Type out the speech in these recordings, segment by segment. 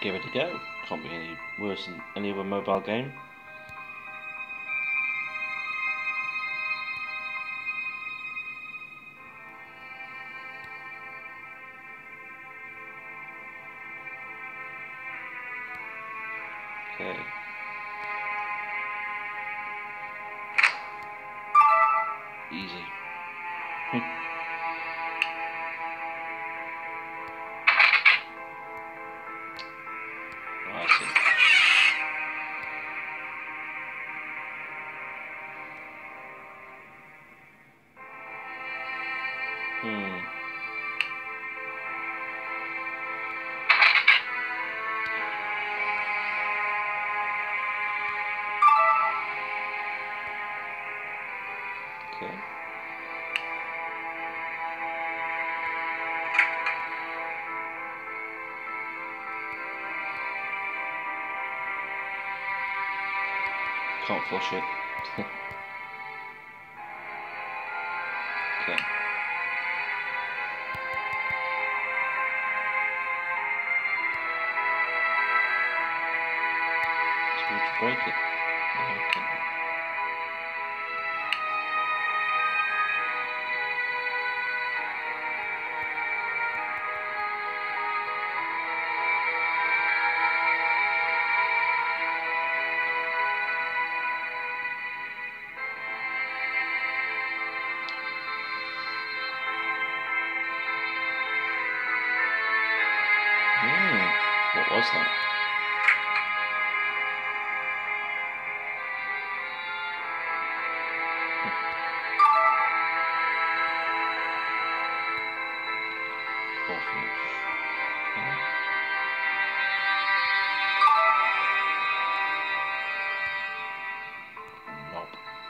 give it a go. Can't be any worse than any other mobile game. Okay. Easy. I see. Okay. Can't flush it. Okay. It's going to break it. Okay. What was that? Orphanage. Okay. Knob.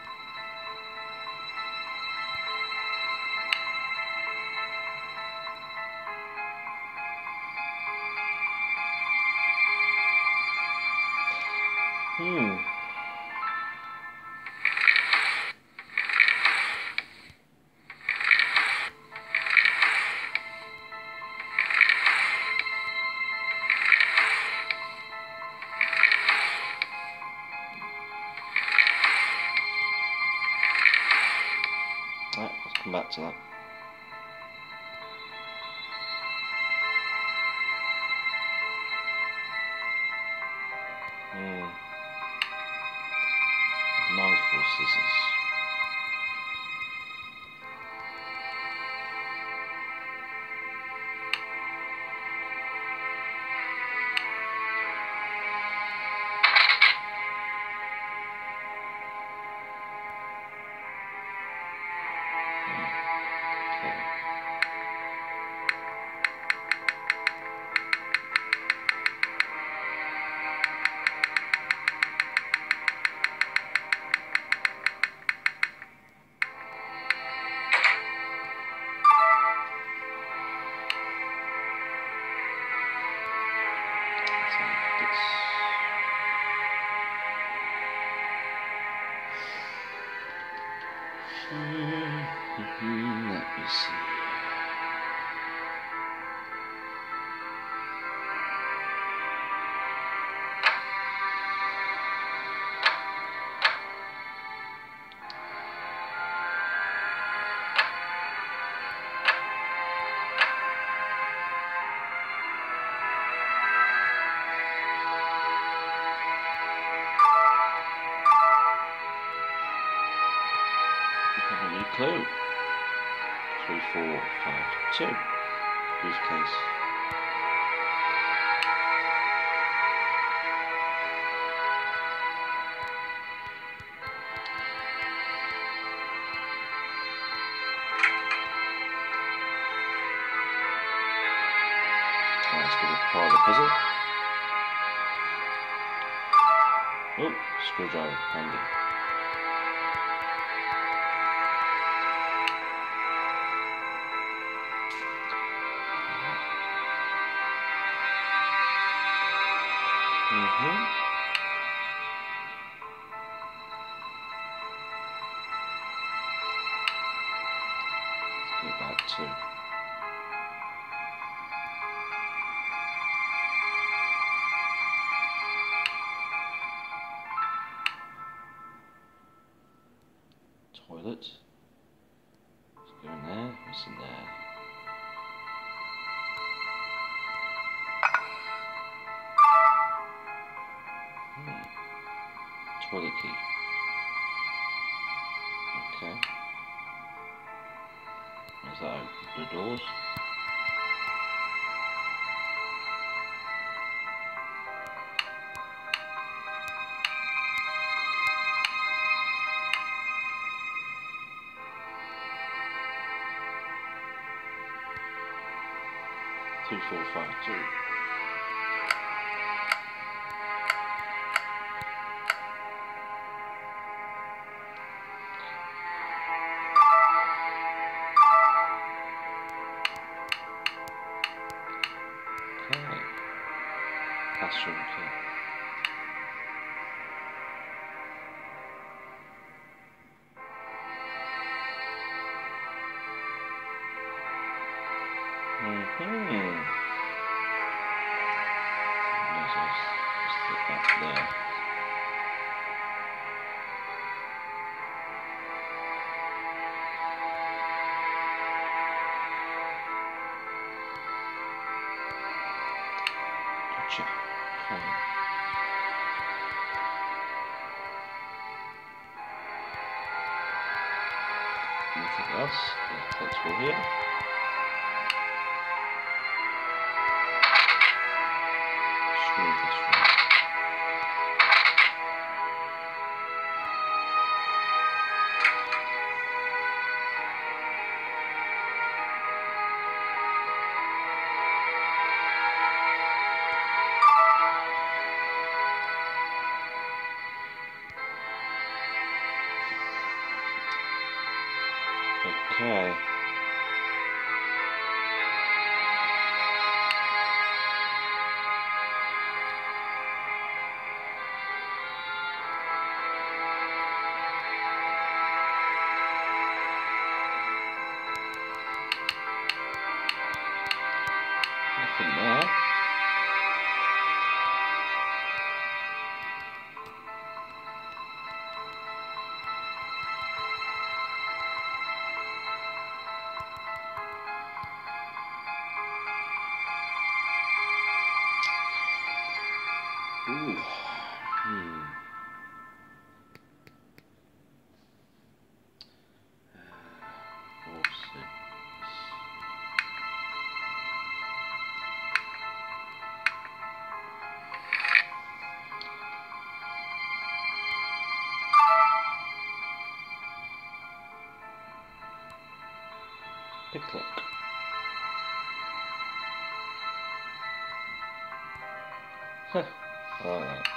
Right, let's come back to that. Knife or scissors? Let me see. Have a new clue. 3, 4, 5, 2. Whose case? Let's give it part of the puzzle. Oh, screwdriver, handy. Let's go back to else in there? Toilet key. Okay. Does that open the doors? Two, 4, 5, 2. Okay. Classroom key. Just put that there. Gotcha. Okay. Anything else? Let's go here. Screen this one. Okay. Nothing there. Ooh. Pick lock. Huh. I like that.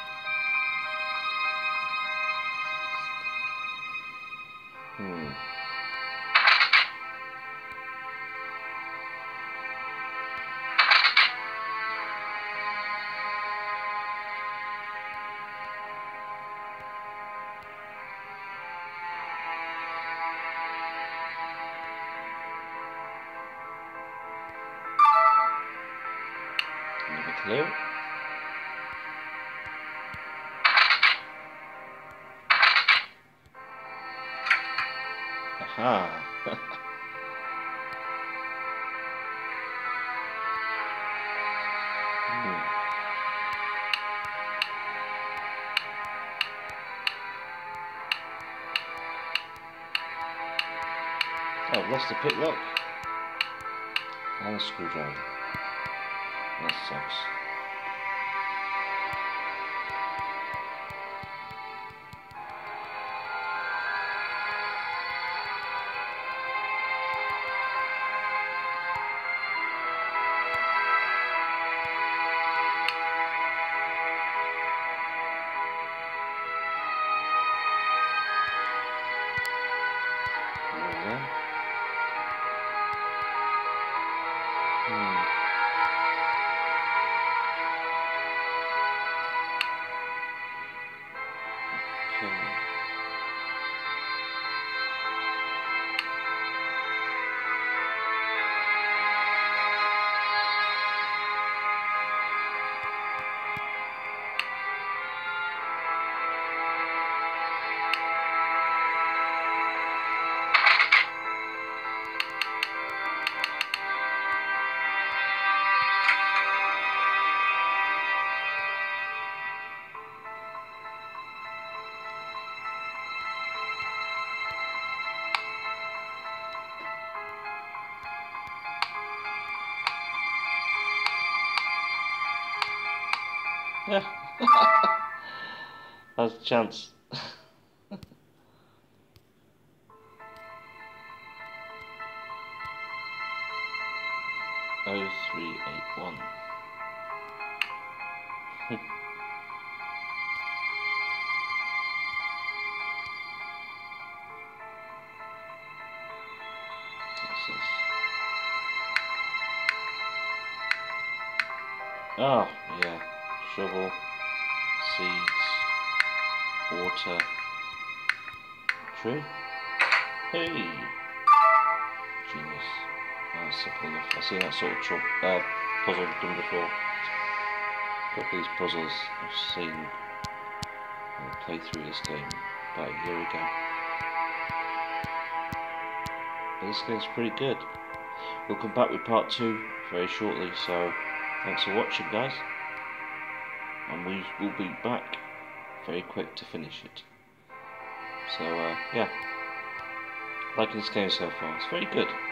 Another clue. Aha. Oh, I've lost the pick lock and a screwdriver. That sucks. Yeah. That's a chance. 0381. What's this? Oh, yeah. Shovel, seeds, water, tree. Hey! Genius. That's simple enough. I've seen that sort of puzzle done before. A couple of these puzzles I've seen play through this game about a year ago. But this game's pretty good. We'll come back with part 2 very shortly, so thanks for watching, guys. And we will be back very quick to finish it. So, yeah. Liking this game so far. It's very good.